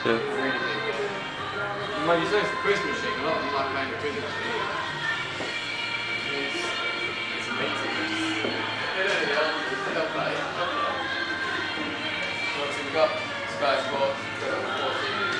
Yeah. Really big. Mind you, so it's a quiz machine. A lot of them like playing the quiz machine. It's amazing. They don't know the answers. They don't play. So obviously we've got Sky Sports, we've got 14.